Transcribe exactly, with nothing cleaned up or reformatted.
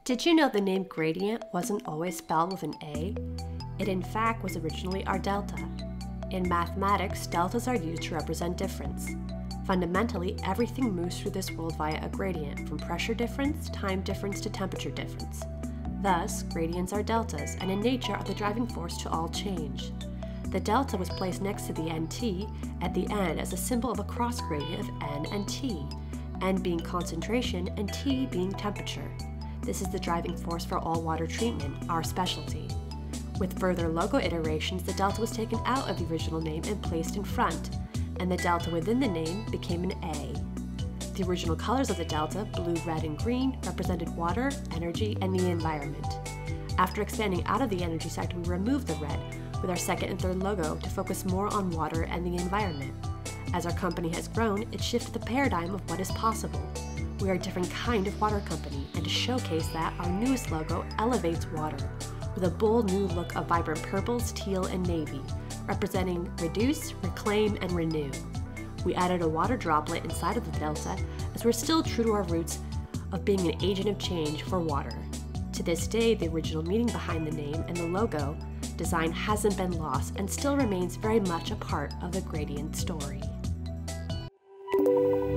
Did you know the name Gradient wasn't always spelled with an A? It in fact was originally our delta. In mathematics, deltas are used to represent difference. Fundamentally, everything moves through this world via a gradient, from pressure difference, time difference, to temperature difference. Thus, gradients are deltas, and in nature are the driving force to all change. The delta was placed next to the nt at the end as a symbol of a cross gradient of n and t, n being concentration and t being temperature. This is the driving force for all water treatment, our specialty. With further logo iterations, the delta was taken out of the original name and placed in front, and the delta within the name became an A. The original colors of the delta, blue, red, and green, represented water, energy, and the environment. After expanding out of the energy sector, we removed the red with our second and third logo to focus more on water and the environment. As our company has grown, it shifted the paradigm of what is possible. We are a different kind of water company, and to showcase that, our newest logo elevates water with a bold new look of vibrant purples, teal, and navy, representing reduce, reclaim, and renew. We added a water droplet inside of the delta, as we're still true to our roots of being an agent of change for water. To this day, the original meaning behind the name and the logo design hasn't been lost and still remains very much a part of the Gradient story.